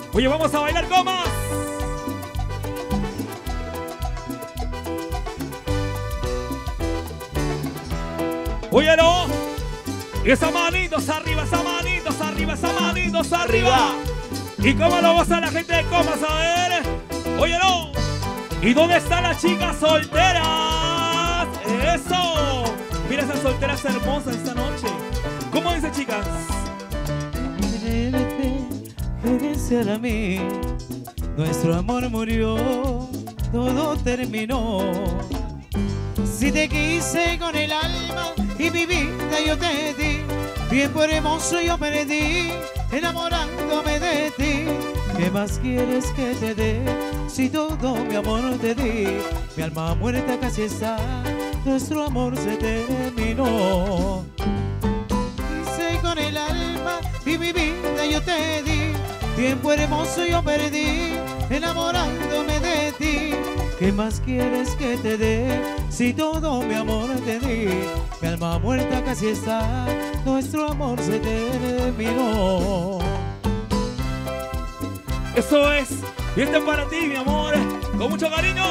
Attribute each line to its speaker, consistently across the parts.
Speaker 1: Oye, vamos a bailar comas. Óyelo. Y esas manitos arriba, esas manitos arriba, esas manitos arriba. ¿Y cómo lo goza la gente de comas? A ver. Óyelo. ¿Y dónde están las chicas solteras? ¡Eso! Mira esas solteras hermosas esta noche. ¿Cómo dice, chicas?
Speaker 2: Regresa a mí. Nuestro amor murió, todo terminó. Si te quise con el alma y mi vida yo te di, tiempo hermoso yo perdí, enamorándome de ti. ¿Qué más quieres que te dé? Si todo mi amor te di, mi alma muerta casi está, nuestro amor se terminó. Quise con el alma y mi vida yo te di, tiempo hermoso yo perdí, enamorándome de ti. ¿Qué más quieres que te dé? Si todo mi amor te di, mi alma muerta casi está, nuestro amor se terminó.
Speaker 1: Eso es. Y este es para ti, mi amor. Con mucho cariño.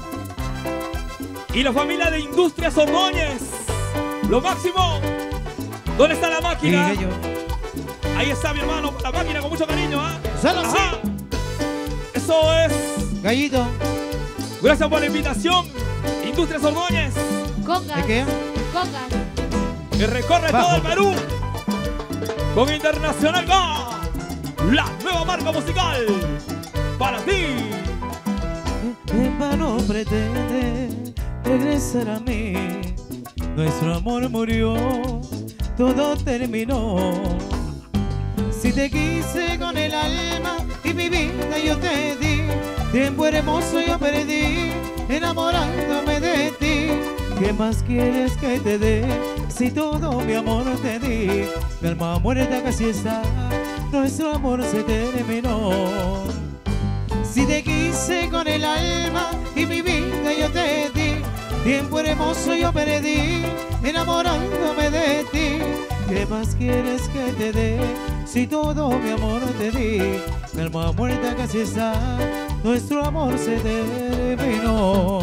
Speaker 1: Y la familia de Industrias Ordóñez. Lo máximo. ¿Dónde está la máquina? Ahí está, mi hermano. La máquina con mucho cariño, ¿ah?
Speaker 2: Ajá.
Speaker 1: Eso es.
Speaker 2: Gallito.
Speaker 1: Gracias por la invitación. Industrias Ordóñez.
Speaker 3: Congas.
Speaker 2: ¿De qué?
Speaker 3: Congas.
Speaker 1: Que recorre todo el Perú. Con Internacional Gas. La nueva marca musical. Para ti.
Speaker 2: En vano pretende regresar a mí. Nuestro amor murió, todo terminó. Si te quise con el alma y mi vida yo te di, tiempo hermoso yo perdí, enamorándome de ti. ¿Qué más quieres que te dé? Si todo mi amor te di, mi alma muerta casi está, nuestro amor se terminó. Si te quise con el alma y mi vida yo te di, tiempo hermoso yo perdí, enamorándome de ti. ¿Qué más quieres que te dé? Si todo mi amor te di, mi alma muerta casi está, nuestro amor se terminó.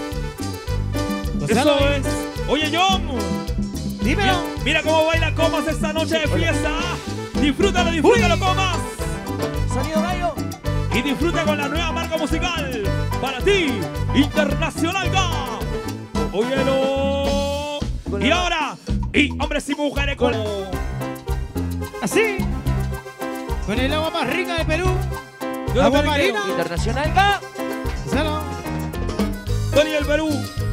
Speaker 1: Eso es. Oye, John.
Speaker 2: Dímelo.
Speaker 1: Mira cómo baila Comas esta noche de fiesta. Disfrútalo, disfrútalo, Comas.
Speaker 2: Sonido gallo.
Speaker 1: Y disfruta con la nueva marca musical. Para ti, Internacional Gas. Óyelo. Y ahora, y hombres y mujeres con...
Speaker 2: Así. Con el agua más rica de Perú.
Speaker 1: Yo
Speaker 2: Agua
Speaker 1: también
Speaker 2: marina.
Speaker 1: quiero.
Speaker 4: Internacional Gas.
Speaker 2: Salo.
Speaker 1: Tony del Perú.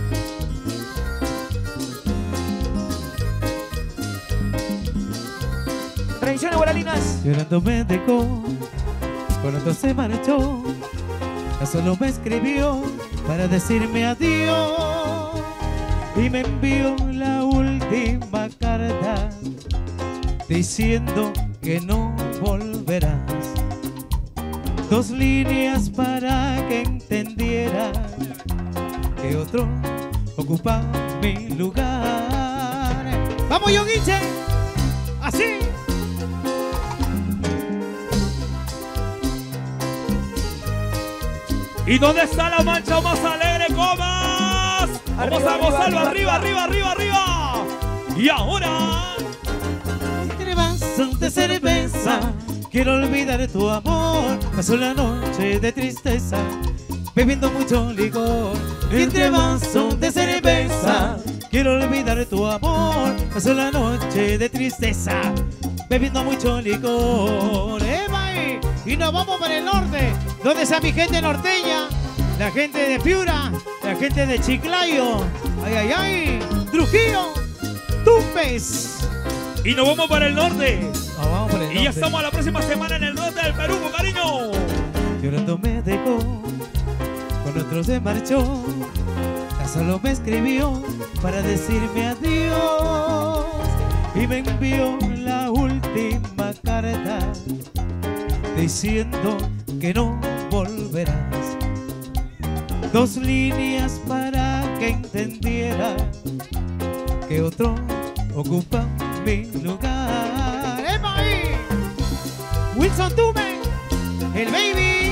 Speaker 4: Tradiciones guaralinas.
Speaker 2: Llorando me dejó, cuando se marchó, solo me escribió para decirme adiós y me envió la última carta diciendo que no volverás. 2 líneas para que entendiera que otro ocupa mi lugar. ¡Vamos, Yoguiche! ¡Así!
Speaker 1: ¿Y dónde está la mancha más alegre, Comas? Vamos a gozarlo, arriba, arriba, arriba, arriba. Y ahora...
Speaker 2: Entre vasos de cerveza quiero olvidar tu amor. Pasó la noche de tristeza bebiendo mucho licor. Entre vasos de cerveza quiero olvidar tu amor. Pasó la noche de tristeza bebiendo mucho licor. Y nos vamos para el norte, donde está mi gente norteña, la gente de Piura, la gente de Chiclayo, ay, ay, ay, Trujillo, Tumbes.
Speaker 1: Y nos vamos para el norte.
Speaker 2: Vamos para el norte.
Speaker 1: Y ya estamos la próxima semana en el norte del Perú, con cariño.
Speaker 2: Llorando me dejó, con otro se marchó, tan solo me escribió para decirme adiós y me envió la última carta diciendo que no volverás. 2 líneas para que entendiera que otro ocupa mi lugar. ¡Epa ahí! Wilson Tume, el baby.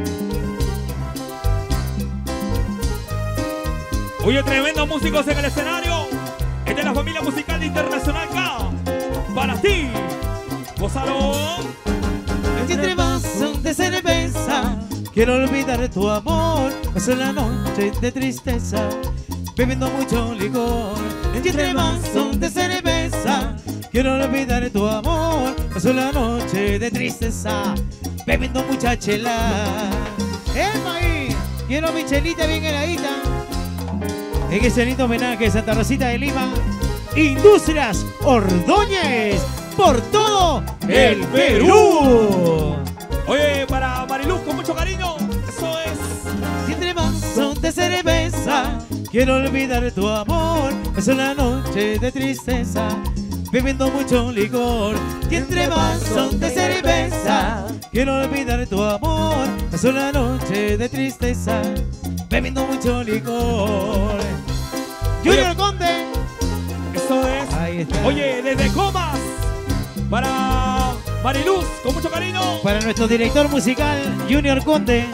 Speaker 1: Oye, tremendos músicos en el escenario. Es de la familia musical internacional K. Para ti, gózalo.
Speaker 2: Entre vasos de cerveza, quiero olvidar tu amor. Pasó la noche de tristeza, bebiendo mucho licor. Entre vasos de cerveza, quiero olvidar tu amor. Pasó la noche de tristeza, bebiendo mucha chela. Ahí, quiero mi chelita bien heladita. En ese lindo homenaje Santa Rosita de Lima, Industrias Ordóñez, por todo el Perú.
Speaker 1: Oye, para Mariluz, con mucho cariño. Eso es.
Speaker 2: Si entre vasos de cerveza, quiero olvidar tu amor. Es una noche de tristeza, bebiendo mucho licor. Y entre vasos de cerveza, quiero olvidar tu amor. Es una noche de tristeza, bebiendo mucho licor. Junior Conde.
Speaker 1: Eso es.
Speaker 2: Ahí está.
Speaker 1: Oye, desde Comas, para Mariluz, con mucho cariño.
Speaker 2: Para nuestro director musical, Junior Conde.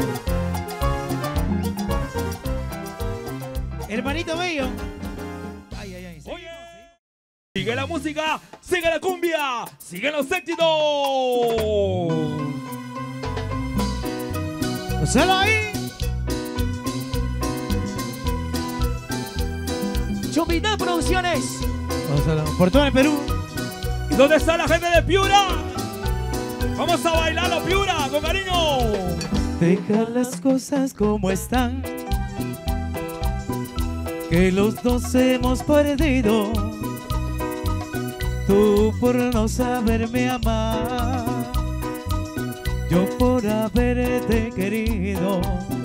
Speaker 2: Hermanito bello. Ay, ay, ay.
Speaker 1: Oye, sigue la música, sigue la cumbia, sigue los éxitos.
Speaker 2: ¡Solo ahí!
Speaker 4: Chupita Producciones.
Speaker 2: Por todo el Perú.
Speaker 1: ¿Y dónde está la gente de Piura? Vamos a bailarlo, Piura, con cariño.
Speaker 2: Deja las cosas como están, que los dos hemos perdido. Tú por no saberme amar, yo por haberte querido.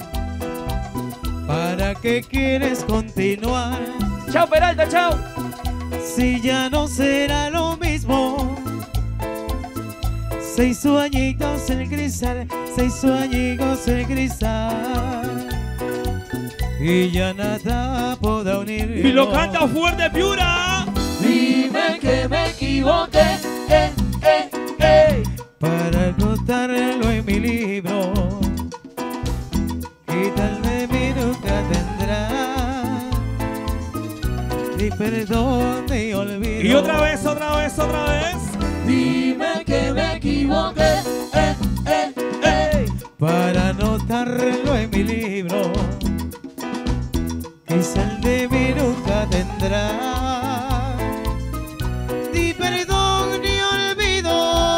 Speaker 2: ¿Para qué quieres continuar?
Speaker 4: Chao, Peralta, chao.
Speaker 2: Si ya no será lo mismo. 6 añitos el cristal, 6 añitos el cristal, y ya nada podrá unir.
Speaker 1: Y lo canta fuerte, Piura.
Speaker 4: Dime que me equivoqué,
Speaker 2: para anotarlo en mi libro, y tal de mí nunca tendrá ni perdón ni olvido.
Speaker 1: Y otra vez, otra vez, otra vez.
Speaker 4: Dime que me equivoqué,
Speaker 2: para anotarlo en mi libro, que sal de mí nunca tendrá ni perdón ni olvido.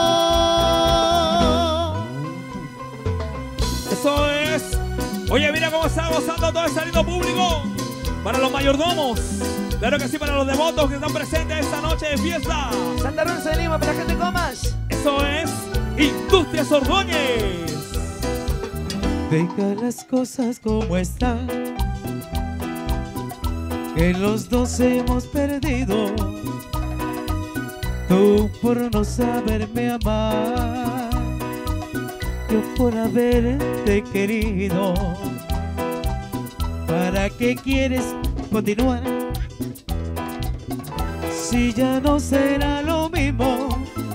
Speaker 1: Eso es. Oye, mira cómo está gozando todo ese lindo público. Para los mayordomos. Claro que sí, para los devotos que están presentes esta noche de fiesta.
Speaker 4: Santa Rosa de Lima, para la gente de Comas.
Speaker 1: Eso es Industrias Ordóñez.
Speaker 2: Deja las cosas como están, que los dos hemos perdido. Tú por no saberme amar, yo por haberte querido. ¿Para qué quieres continuar? Si ya no será lo mismo.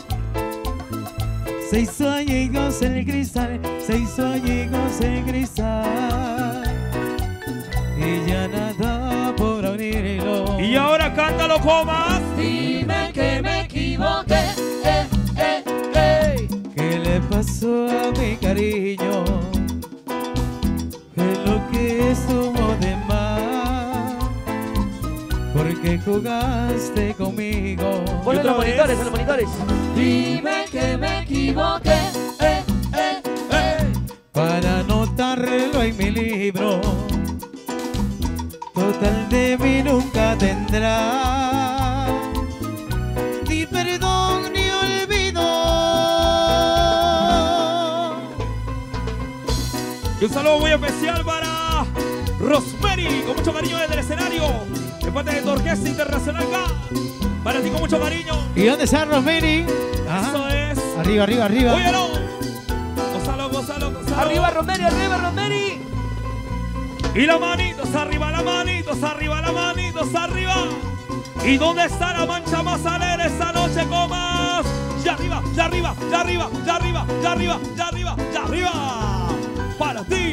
Speaker 2: 6 añitos en el cristal, 6 añitos en el cristal, y ya nada podrá unirlo.
Speaker 1: Y ahora cántalo, Comas.
Speaker 4: Dime que me equivoqué,
Speaker 2: ¿Qué le pasó a mi cariño? ¿Qué es lo que estuvo de más? Porque jugaste conmigo.
Speaker 4: Ponle
Speaker 1: otra
Speaker 4: los
Speaker 1: vez.
Speaker 4: monitores, a los monitores. Dime que me equivoqué,
Speaker 2: para anotarlo en mi libro, total de mí nunca tendrá ni perdón ni olvido.
Speaker 1: Y un saludo muy especial para Rosemary, con mucho cariño desde el escenario, de parte de tu orquesta internacional acá. Para ti con mucho cariño.
Speaker 2: ¿Y dónde está Rosemary?
Speaker 1: Eso es.
Speaker 2: Arriba, arriba, arriba.
Speaker 1: Óyelo. Gózalo, gózalo, gózalo.
Speaker 4: arriba Romeri, arriba Romeri.
Speaker 1: Y las manitos arriba, las manitos arriba, las manitos arriba. ¿Y dónde está la mancha más alegre esta noche, Comas? ya arriba, ya arriba, ya arriba, ya arriba, ya arriba, ya arriba, ya arriba. Para ti.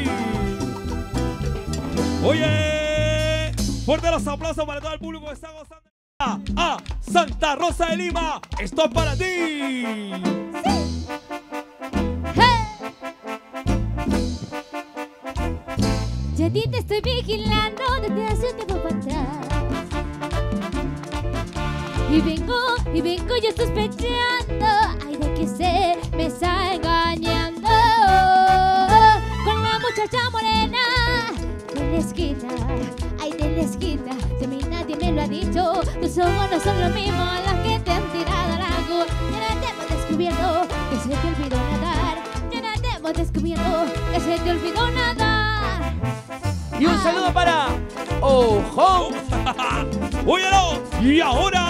Speaker 1: Oye, fuerte los aplausos para todo el público que está gozando. Santa Rosa de Lima, esto es para ti.
Speaker 3: Ya a ti te estoy vigilando desde hace tiempo para atrás. Y vengo yo sospechando, ay, de que se me está engañando con la muchacha morena de la esquina, ay, de la esquina. Si a mí nadie me lo ha dicho, tus ojos no son lo mismo a los que te han tirado al agua. Ya no te hemos descubierto que se te olvidó nadar. Ya no te hemos descubierto que se te olvidó nadar.
Speaker 4: Y un saludo para Ojón.
Speaker 1: Óyelo, y ahora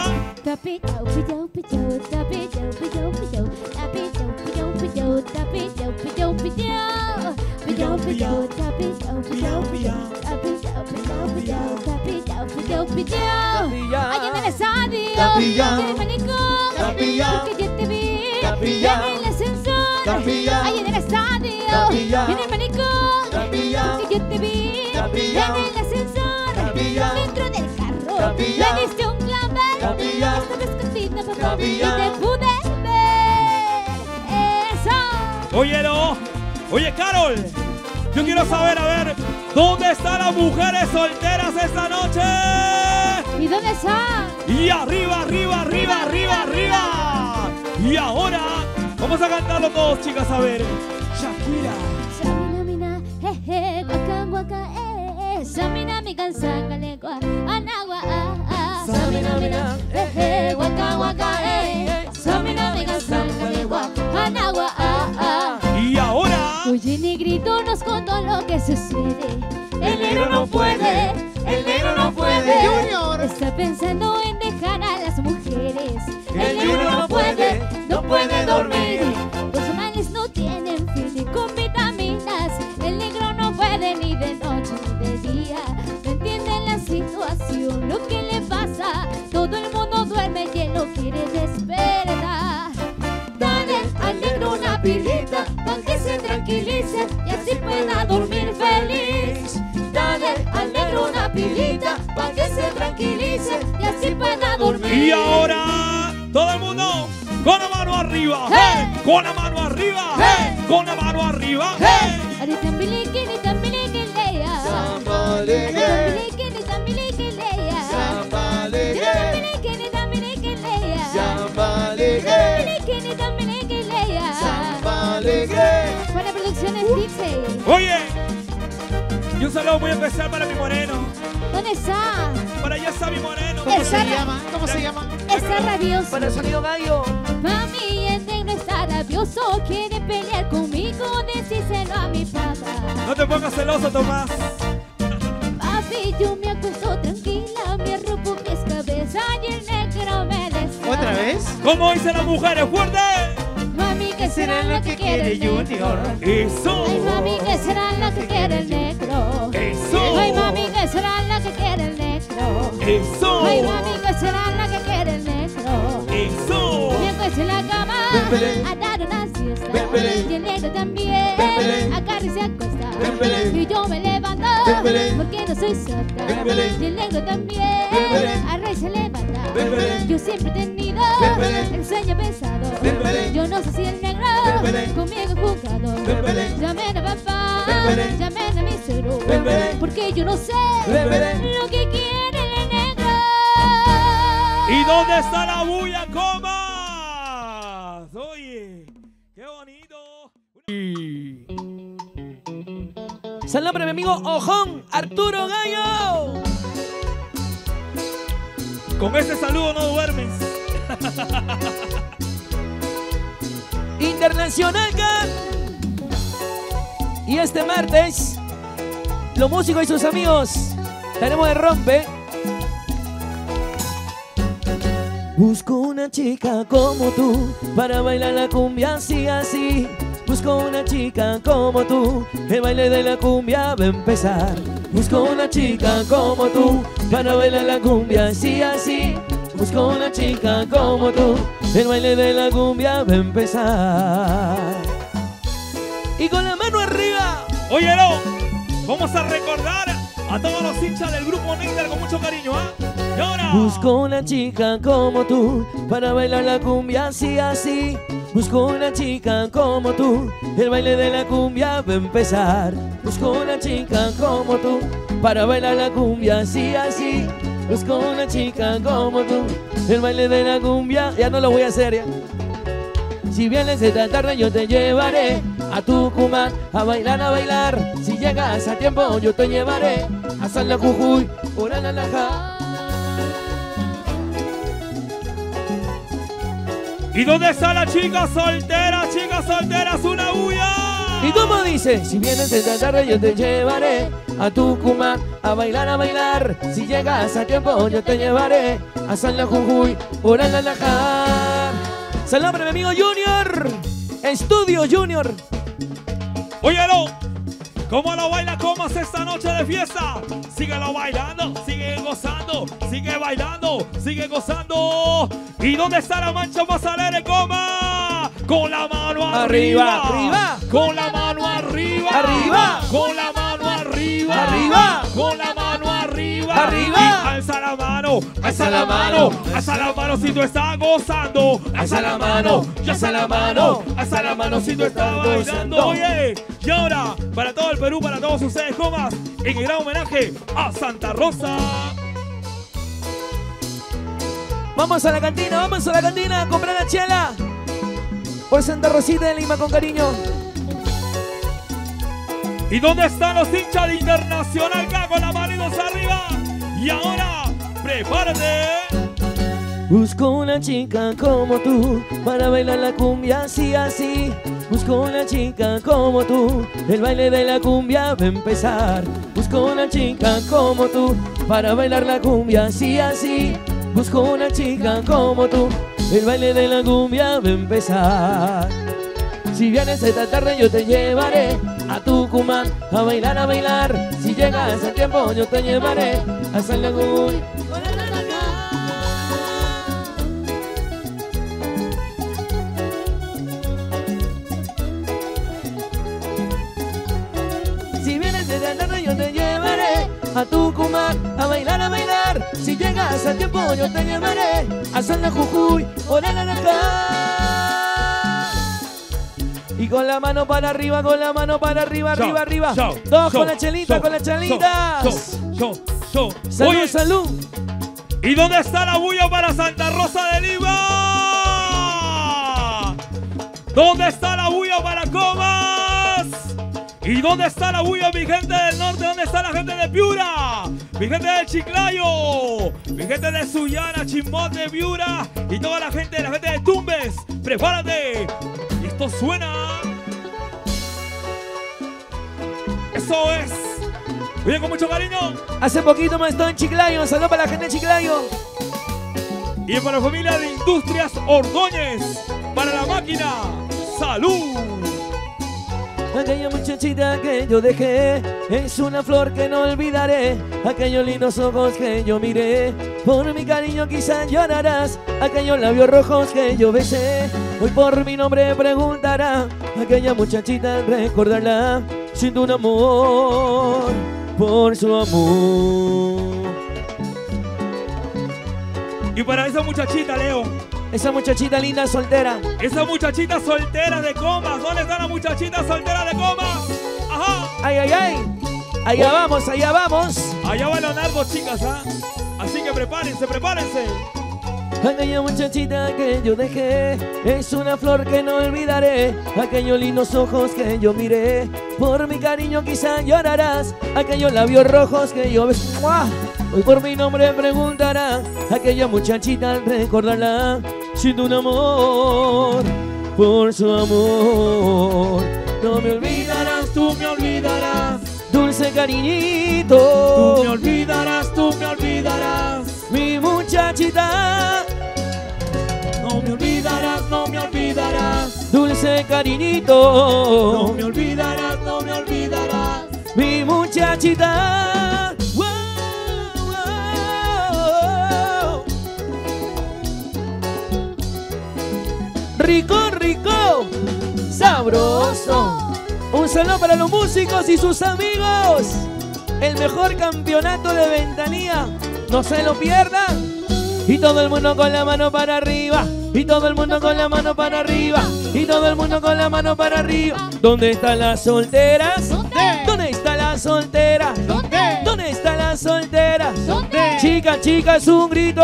Speaker 3: allá en el estadio, en el manicomio, porque yo te vi en el ascensor. Allá en el estadio, en el manicomio, porque yo te vi en el ascensor. Dentro del carro, le diste un clavel, estabas escondida, papá, y te pude ver. Eso.
Speaker 1: óyelo. Oye, Carol, yo quiero saber, a ver, ¿dónde están las mujeres solteras esta noche?
Speaker 3: ¿Y dónde están?
Speaker 1: Y arriba, arriba, arriba, arriba, arriba. Y ahora, vamos a cantarlo todos, chicas, a ver. Shakira.
Speaker 3: Samina mina, jeje, waka waka, Samina mi kansanga legua, anagua, Samina mina, jeje, waka waka, Samina mi kansanga legua, anagua,
Speaker 1: Y ahora,
Speaker 3: Oye, negrito nos contó lo que sucede. El negro no puede, el negro no puede.
Speaker 4: Junior.
Speaker 3: Está pensando en dejar a las mujeres.
Speaker 4: El negro no puede dormir.
Speaker 3: Los males no tienen fin y con vitaminas. El negro no puede ni de noche ni de día. No entiende la situación, lo que le pasa. Todo el mundo duerme y él no quiere despertar. Dale al negro una pilita para que se tranquilice y así pueda dormir feliz. Dale al negro una pilita para que se tranquilice y así pueda dormir.
Speaker 1: y ahora, todo el mundo, con la mano arriba,
Speaker 3: ¡Hey!
Speaker 1: con la mano arriba,
Speaker 3: ¡Hey!
Speaker 1: con la mano arriba, ¡hey!
Speaker 3: Ari tambiliki ni tambiliki leya. Tambiliki ni tambiliki leya. Tambiliki ni tambiliki leya. Tambiliki ni tambiliki leya. Para Producciones Dixie.
Speaker 1: Oye, y un saludo muy especial para mi moreno.
Speaker 3: ¿Dónde está?
Speaker 1: Para allá está mi moreno.
Speaker 3: ¿Cómo se
Speaker 4: llama? ¿Cómo se llama?
Speaker 3: Está rabioso.
Speaker 4: Para el sonido gallo.
Speaker 3: Mami, el negro está rabioso. Quiere pelear conmigo. Decíselo a mi papá.
Speaker 1: No te pongas celoso, Tomás.
Speaker 3: Papi, yo me acuesto tranquila. Me arropo mis cabezas y el negro me despierta.
Speaker 4: ¿Otra vez?
Speaker 1: ¿Cómo dicen las mujeres? ¡Fuerte!
Speaker 3: Mami, ¿qué será lo que quiere el negro?
Speaker 1: Eso.
Speaker 3: Ay, mami, ¿qué será lo que quiere el negro?
Speaker 1: Eso.
Speaker 3: Ay, mami, ¿qué será lo que quiere el negro?
Speaker 1: Eso.
Speaker 3: Ay, mami, ¿qué será lo que quiere el negro?
Speaker 1: Eso.
Speaker 3: Me acuesto en la cama
Speaker 4: Pempele.
Speaker 3: a dar una siesta.
Speaker 4: Pempele.
Speaker 3: Y el negro también
Speaker 4: Pempele.
Speaker 3: agarra y se acuesta.
Speaker 4: Pempele.
Speaker 3: Y yo me levanto
Speaker 4: Pempele.
Speaker 3: porque no soy sorda.
Speaker 4: Pempele.
Speaker 3: Y el negro también
Speaker 4: Pempele.
Speaker 3: agarra y se levanta.
Speaker 4: Pempele.
Speaker 3: Yo siempre he tenido
Speaker 4: Pempele.
Speaker 3: el sueño pesado.
Speaker 4: Pempele.
Speaker 3: Yo no sé si el negro
Speaker 4: Pempele.
Speaker 3: conmigo ha jugado.
Speaker 4: Pempele.
Speaker 3: Llamen a papá,
Speaker 4: Pempele.
Speaker 3: llamen a mi suegro,
Speaker 4: Pempele.
Speaker 3: porque yo no sé
Speaker 4: Pempele.
Speaker 3: lo que quiere el negro.
Speaker 1: ¿Y dónde está la bulla, comas? Oye, qué bonito.
Speaker 4: Saludos para mi amigo Ojón, Arturo Gallo.
Speaker 1: Con este saludo no duermes.
Speaker 4: Internacional Can. Y este martes, los músicos y sus amigos tenemos de rompe. Busco una chica como tú para bailar la cumbia así, así. Busco una chica como tú, el baile de la cumbia va a empezar. Busco una chica como tú para bailar la cumbia así, así. Busco una chica como tú, el baile de la cumbia va a empezar. Y con la mano arriba.
Speaker 1: Óyelo, vamos a recordar a todos los hinchas del grupo Néctar con mucho cariño, ¿ah? Y ahora.
Speaker 4: Busco una chica como tú para bailar la cumbia así, así. Busco una chica como tú, el baile de la cumbia va a empezar. Busco una chica como tú para bailar la cumbia así, así. Busco una chica como tú, el baile de la cumbia. Ya no lo voy a hacer ya. Si vienes esta tarde yo te llevaré a Tucumán a bailar, a bailar. Si llegas a tiempo yo te llevaré a San La Jujuy, Oranalaja.
Speaker 1: ¿Y dónde está la chica soltera? Chicas solteras, una bulla.
Speaker 4: ¿Y cómo dice? Si vienes esta tarde yo te llevaré a Tucumán a bailar, a bailar. Si llegas a tiempo yo te llevaré a San La Jujuy, Oranalaja. Saludos para mi amigo Junior, Estudio Junior.
Speaker 1: Óyelo, ¿cómo lo baila Comas esta noche de fiesta? Síguelo bailando, sigue gozando, sigue bailando, sigue gozando. ¿Y dónde está la mancha más alegre, Coma? Con la mano arriba,
Speaker 4: arriba,
Speaker 1: con la mano arriba,
Speaker 4: arriba,
Speaker 1: con la mano arriba,
Speaker 4: arriba,
Speaker 1: con la mano arriba,
Speaker 4: arriba.
Speaker 1: Y alza la mano, alza la mano, alza la mano si tú estás gozando, alza la mano, y alza la mano, alza la mano si tú estás bailando. Oye, y ahora, para todo el Perú, para todos ustedes, Comas, en el gran homenaje a Santa Rosa.
Speaker 4: Vamos a la cantina a comprar la chela. Por Santa Rosita de Lima con cariño.
Speaker 1: ¿Y dónde están los hinchas de Internacional? Acá con las manitos arriba. Y ahora, prepárate.
Speaker 4: Busco una chica como tú para bailar la cumbia así, así. Busco una chica como tú, el baile de la cumbia va a empezar. Busco una chica como tú para bailar la cumbia así, así. Busco una chica como tú, el baile de la cumbia va a empezar. Si vienes esta tarde yo te llevaré a Tucumán a bailar, a bailar. Si llegas a tiempo yo te llevaré a San La Jujuy. Si vienes esta tarde yo te llevaré a Tucumán a bailar, a bailar. Si llegas a tiempo yo te llevaré a San La Jujuy, Oranalaja. Y con la mano para arriba, con la mano para arriba, arriba, arriba. Todos con la chelita, con la chelita. Salud,
Speaker 1: Oye,
Speaker 4: salud.
Speaker 1: ¿y dónde está la bulla para Santa Rosa de Lima? ¿Dónde está la bulla para Comas? ¿Y dónde está la bulla, mi gente del norte? ¿Dónde está la gente de Piura? Mi gente de Chiclayo, mi gente de Sullana, Chimbote, Piura y toda la gente de Tumbes. ¡Prepárate! Y esto suena. Eso es. Bien, con mucho cariño.
Speaker 4: Hace poquito me estoy en Chiclayo. Saludos para la gente de Chiclayo.
Speaker 1: Y para la familia de Industrias Ordóñez. Para la máquina. ¡Salud!
Speaker 4: Aquella muchachita que yo dejé es una flor que no olvidaré. Aquellos lindos ojos que yo miré, por mi cariño quizás llorarás. Aquellos labios rojos que yo besé, hoy por mi nombre preguntará. Aquella muchachita recordarla, siento un amor por su amor.
Speaker 1: Y para esa muchachita, Leo,
Speaker 4: esa muchachita linda soltera,
Speaker 1: esa muchachita soltera de Comas. ¿Dónde está la muchachita soltera de Comas? Ajá.
Speaker 4: ay, ay, ay. Allá vamos, allá vamos.
Speaker 1: Allá va Leonardo, chicas, ¿ah? Así que prepárense, prepárense.
Speaker 4: Aquella muchachita que yo dejé es una flor que no olvidaré. Aquellos lindos ojos que yo miré, por mi cariño quizás llorarás. Aquellos labios rojos que yo besé, hoy por mi nombre preguntará. Aquella muchachita al recordarla, siento un amor por su amor. No me olvidarás, tú me olvidarás, dulce cariñito.
Speaker 1: Tú me olvidarás, tú me olvidarás.
Speaker 4: Mi muchachita,
Speaker 1: no me olvidarás, no me olvidarás.
Speaker 4: dulce cariñito.
Speaker 1: No me olvidarás, no me olvidarás.
Speaker 4: Mi muchachita. Wow, wow. rico, rico, sabroso. Un saludo para los músicos y sus amigos. El mejor campeonato de Ventanilla, no se lo pierdan. Y todo el mundo con la mano para arriba. Y todo el mundo con la mano para arriba. Y todo el mundo con la mano para arriba. ¿Dónde están las solteras? ¿Dónde está la soltera? ¿Dónde está la soltera? Chicas, chicas, un grito.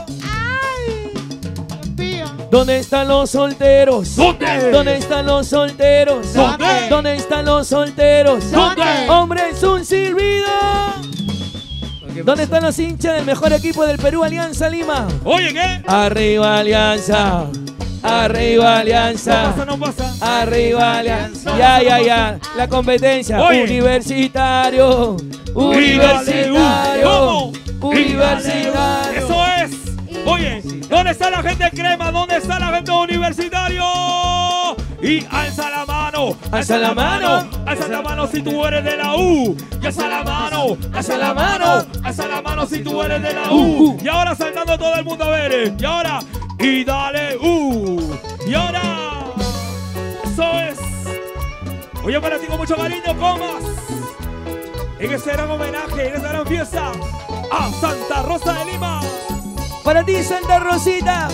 Speaker 4: ¿Dónde están los solteros? ¿Dónde están los solteros? ¿Dónde están los solteros? Hombres, un silbido. ¿Dónde están los hinchas del mejor equipo del Perú, Alianza Lima?
Speaker 1: Oye, ¿qué?
Speaker 4: Arriba Alianza, arriba Alianza,
Speaker 1: No pasa.
Speaker 4: arriba Alianza. Ya, la competencia.
Speaker 1: Oye.
Speaker 4: Universitario, universitario,
Speaker 1: ¿Cómo?
Speaker 4: universitario.
Speaker 1: Eso es. Oye, ¿dónde está la gente crema? ¿Dónde está la gente universitario? Y alza la mano,
Speaker 4: Alza la mano.
Speaker 1: alza la mano si tú eres de la U. Y alza la mano, alza la mano, alza la mano si tú eres de la U. Y ahora saltando todo el mundo a ver. Y ahora, y dale Y ahora, eso es. Oye, para ti con mucho cariño, Comas. En ese gran homenaje, en esa gran fiesta a Santa Rosa de Lima.
Speaker 4: Para ti, Santa Rosita.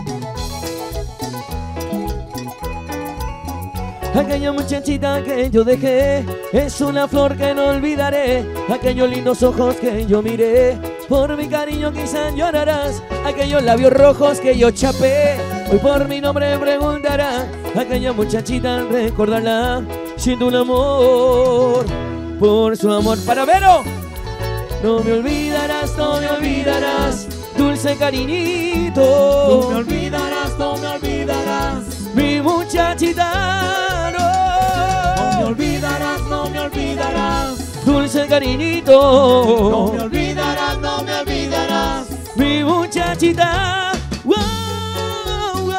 Speaker 4: Aquella muchachita que yo dejé es una flor que no olvidaré. Aquellos lindos ojos que yo miré, por mi cariño quizás llorarás. Aquellos labios rojos que yo chapé, hoy por mi nombre preguntará. Aquella muchachita al recordarla, siento un amor por su amor. Para Vero. No me olvidarás, no me olvidarás, dulce cariñito.
Speaker 2: No me olvidarás, no me olvidarás.
Speaker 4: Mi muchachita,
Speaker 2: No me
Speaker 4: no.
Speaker 2: olvidarás, no me olvidarás.
Speaker 4: Dulce
Speaker 2: No
Speaker 4: cariñito.
Speaker 2: me olvidarás, no me olvidarás.
Speaker 4: Mi muchachita. Wow, wow.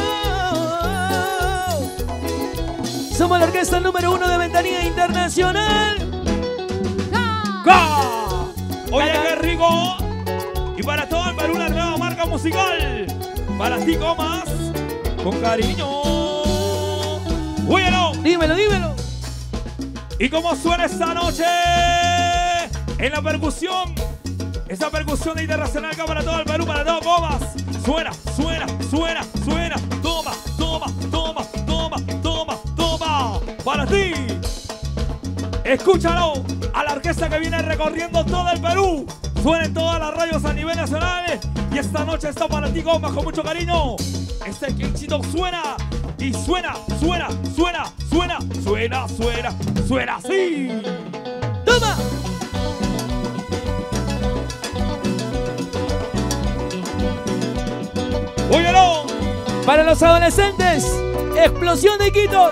Speaker 4: Somos la orquesta número 1 de Ventanilla Internacional.
Speaker 1: ¡Ga! Oye, qué rico. Y para todo el Perú, la nueva marca musical. Para ti, Comas, con cariño. Óyelo.
Speaker 4: Dímelo, dímelo.
Speaker 1: ¿Y cómo suena esta noche? En la percusión. Esa percusión internacional que para todo el Perú, para todo Comas. Suena, suena, suena, suena. Toma, toma, toma, toma, toma, toma. Para ti. Escúchalo a la orquesta que viene recorriendo todo el Perú. Suena en todas las radios a nivel nacional. Y esta noche está para ti, Comas, con mucho cariño. Este quinchito suena y suena, suena, suena, suena, suena, suena, suena así.
Speaker 4: Toma.
Speaker 1: Óyelo.
Speaker 4: Para los adolescentes, explosión de Iquitos.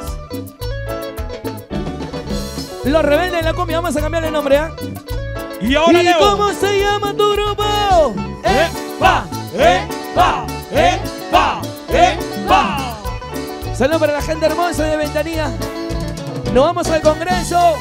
Speaker 4: Los rebeldes de la cumbia, vamos a cambiarle el nombre, ¿ah?
Speaker 1: Y ahora
Speaker 4: ¿Y
Speaker 1: Leo.
Speaker 4: cómo se llama tu grupo?
Speaker 1: ¡Epa! ¡Epa! ¡Epa! ¡Epa!
Speaker 4: Saludos para la gente hermosa de Ventanilla. Nos vamos al Congreso.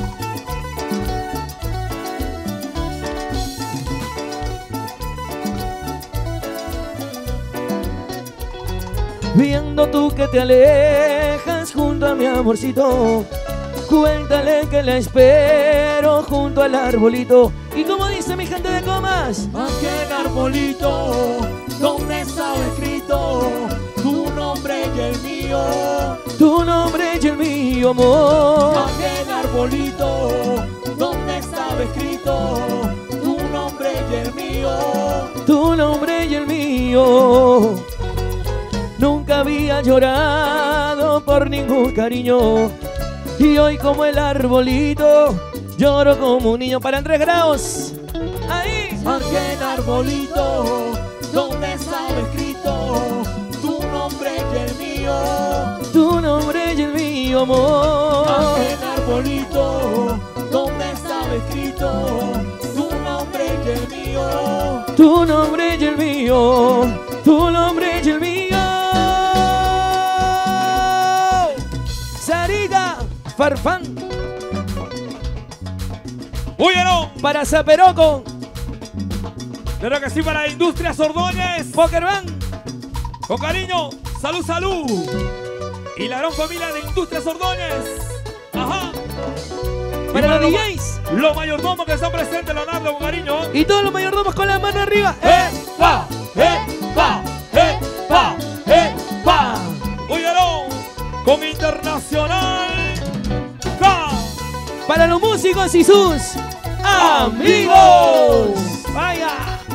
Speaker 4: Viendo tú que te alejas junto a mi amorcito, cuéntale que la espero junto al arbolito. Y como dice mi gente de Comas,
Speaker 2: Aquel arbolito donde estaba escrito tu nombre y el mío.
Speaker 4: tu nombre y el mío, amor.
Speaker 2: Aquel arbolito donde estaba escrito tu nombre y el mío.
Speaker 4: Tu nombre y el mío. Nunca había llorado por ningún cariño, y hoy como el arbolito lloro como un niño. Para Andrés Graos. Ahí.
Speaker 2: Aquel arbolito donde estaba escrito tu nombre y el mío.
Speaker 4: Tu nombre y el mío, amor.
Speaker 2: Aquel arbolito donde estaba escrito tu nombre y el mío.
Speaker 4: Tu nombre y el mío. Tu nombre y el mío. Sarita Farfán.
Speaker 1: Óyelo.
Speaker 4: Para Zaperoco.
Speaker 1: Claro que sí, para Industrias Ordóñez.
Speaker 4: Pokerman.
Speaker 1: Con cariño, Salud, salud. Y la gran familia de Industrias Ordóñez. Ajá.
Speaker 2: Para los
Speaker 1: los
Speaker 2: DJs.
Speaker 1: Los mayordomos que están presentes, Leonardo, con cariño.
Speaker 2: Y todos los mayordomos con la mano arriba.
Speaker 1: ¡Epa! ¡Epa! ¡Epa! ¡Epa! Óyelo, con Internacional K.
Speaker 2: Para los músicos y sus amigos. Vaya.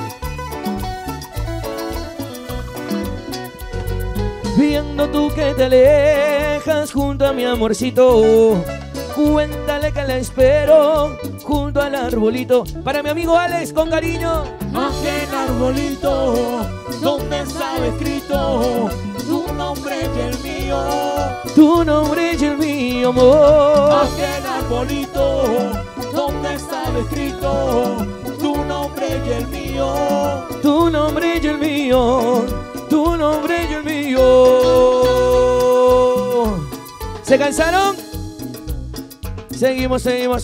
Speaker 4: Viendo tú que te alejas junto a mi amorcito, cuéntale que la espero junto al arbolito. Para mi amigo Alex, con cariño.
Speaker 2: Aquel arbolito donde estaba escrito tu nombre y el mío.
Speaker 4: Tu nombre y el mío, amor.
Speaker 2: Aquel arbolito donde estaba escrito tu nombre y el mío.
Speaker 4: Tu nombre y el mío. Tu nombre y el mío. ¿Se cansaron? Seguimos.
Speaker 1: Oye,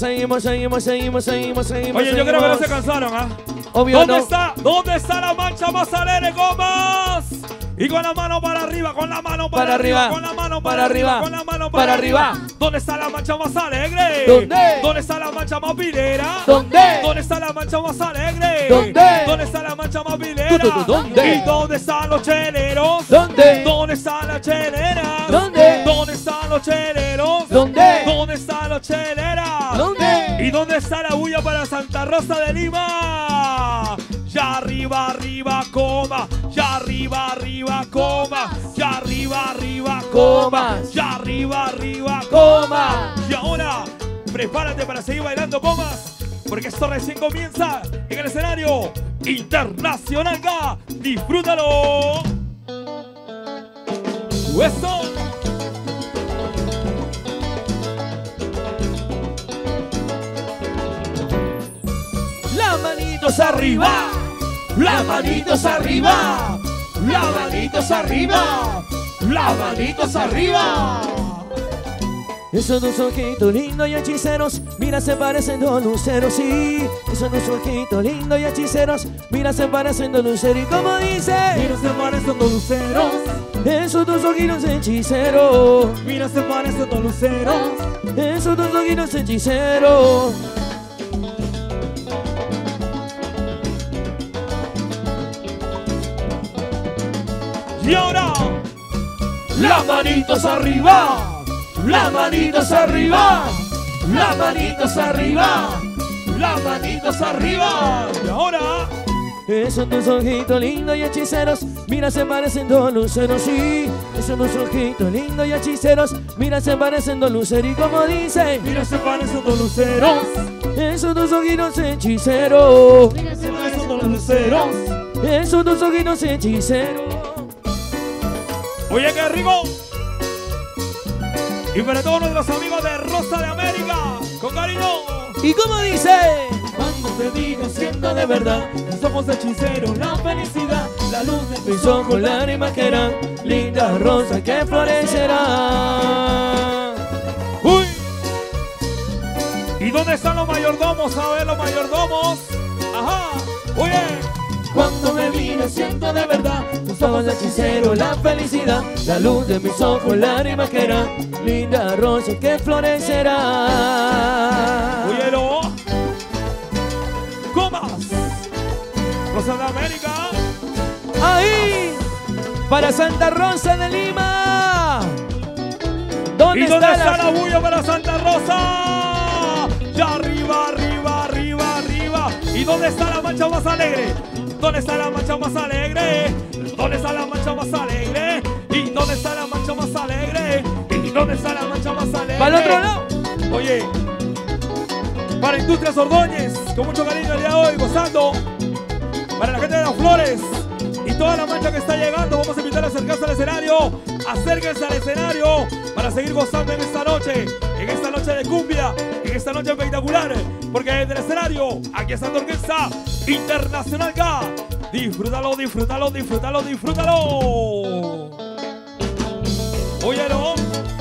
Speaker 1: yo creo que no se cansaron, ¿ah?
Speaker 4: Obvio
Speaker 1: ¿Dónde
Speaker 4: no.
Speaker 1: está? ¿Dónde está la mancha más alegre, Comas? Y con la mano para arriba, con la mano para arriba, con la mano para arriba, con la mano para arriba. ¿Dónde está la mancha más alegre?
Speaker 4: ¿Dónde?
Speaker 1: ¿Dónde está la mancha más pilera?
Speaker 4: ¿Dónde?
Speaker 1: ¿Dónde está la mancha más alegre?
Speaker 4: ¿Dónde?
Speaker 1: ¿Dónde está la mancha más pilera?
Speaker 4: ¿Dónde?
Speaker 1: ¿Y dónde están los cheleros?
Speaker 4: ¿Dónde?
Speaker 1: ¿Dónde están las cheleras?
Speaker 4: ¿Dónde?
Speaker 1: ¿Dónde están los cheleros?
Speaker 4: ¿Dónde?
Speaker 1: ¿Dónde están los cheleras?
Speaker 4: ¿Dónde?
Speaker 1: ¿Y dónde está la bulla para Santa Rosa de Lima? Ya arriba, coma. Ya arriba, coma. Ya arriba, coma. Ya arriba, coma. Y ahora, prepárate para seguir bailando, Comas, porque esto recién comienza en el escenario Internacional K. ¡Disfrútalo! ¡Eso!
Speaker 4: Las manitos arriba.
Speaker 2: Las manitos arriba. Las manitos arriba. Las manitos arriba.
Speaker 4: Esos dos ojitos lindos y hechiceros, mira se parecen dos luceros, sí. Esos dos ojitos lindos y hechiceros, mira se parecen dos luceros. ¿Y cómo dice?
Speaker 2: Mira se parecen dos luceros.
Speaker 4: Esos dos ojitos hechiceros,
Speaker 2: Mira se parecen dos luceros.
Speaker 4: esos dos ojitos hechiceros.
Speaker 1: Y ahora,
Speaker 2: Las manitos arriba. Las manitos arriba. Las manitos arriba. Las manitos arriba.
Speaker 1: y ahora,
Speaker 4: Esos dos ojitos lindos y hechiceros, mira se parecen dos luceros, sí. Esos dos ojitos lindos y hechiceros, mira se parecen dos luceros. ¿Y cómo dice?
Speaker 2: Mira se parecen dos luceros.
Speaker 4: Esos dos ojitos hechiceros,
Speaker 3: Mira,
Speaker 2: Se parecen dos luceros.
Speaker 4: esos dos ojitos hechiceros.
Speaker 1: oye, qué rico. Y para todos nuestros amigos de Rosa de América, con cariño.
Speaker 4: ¿Y cómo dice?
Speaker 2: Cuando te digo siento de verdad, somos hechiceros, la felicidad, la luz de
Speaker 4: Mis ojos lágrimas que eran linda rosa que florecerá.
Speaker 1: Uy. ¿Y dónde están los mayordomos? A ver, los mayordomos. Ajá. Oye.
Speaker 2: Cuando me vine siento de verdad,
Speaker 4: Somos hechiceros, la felicidad, la luz de mis ojos, lágrimas que eran linda rosa que florecerá.
Speaker 1: Óyelo. Comas. Rosa de América.
Speaker 4: Ahí, para Santa Rosa de Lima. ¿Dónde
Speaker 1: ¿Y dónde
Speaker 4: está
Speaker 1: está la bulla para Santa Rosa? Ya arriba. ¿Y dónde está la mancha más alegre? ¿Dónde está la mancha más alegre? ¿Dónde está la mancha más alegre? ¿Y dónde está la mancha más alegre? ¿Y dónde está la mancha más alegre?
Speaker 4: ¿Para el otro lado?
Speaker 1: Oye, para Industrias Ordóñez, con mucho cariño el día de hoy, gozando. Para la gente de Las Flores y toda la mancha que está llegando, vamos a invitar a acercarse al escenario. Acérquense al escenario para seguir gozando en esta noche de cumbia, en esta noche espectacular. Porque desde el escenario, aquí está la orquesta Internacional K. Disfrútalo. Óyelo.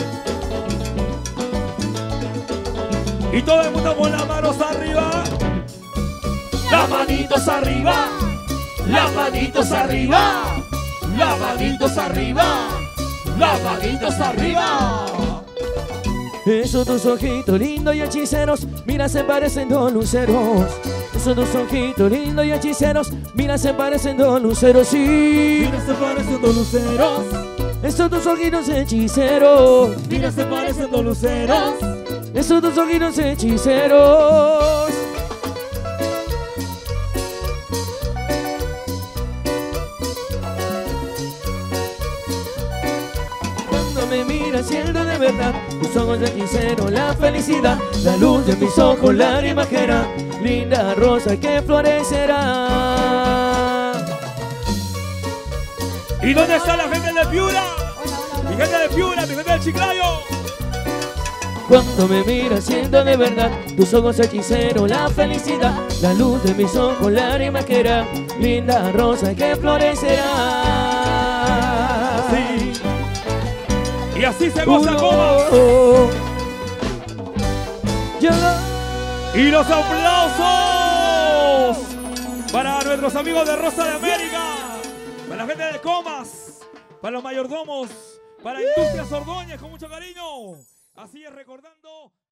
Speaker 1: Y todo el mundo con las manos arriba.
Speaker 2: las manitos arriba, las manitos arriba, las manitos arriba,
Speaker 1: las manitos arriba.
Speaker 4: Esos tus ojitos lindos y hechiceros, mira se parecen dos luceros. Esos tus ojitos lindos y hechiceros, mira se parecen dos luceros, sí.
Speaker 1: Mira se parecen dos luceros.
Speaker 4: Esos tus ojitos hechiceros,
Speaker 1: Mira se parecen dos luceros.
Speaker 4: esos tus ojitos hechiceros. Cuando me miras siento de verdad tus ojos de hechicero, la felicidad, la luz de mis ojos, lágrima que era linda rosa que florecerá.
Speaker 1: ¿Y dónde está la gente de Piura? Mi gente de Piura, mi gente de Chiclayo.
Speaker 4: Cuando me miras siento de verdad tus ojos hechiceros, la felicidad, la luz de mis ojos, lágrima que era linda rosa que florecerá.
Speaker 1: Sí. Y así se goza Comas. Y los aplausos para nuestros amigos de Rosa de América, para la gente de Comas, para los mayordomos, para Industrias Ordóñez, con mucho cariño. Así es, recordando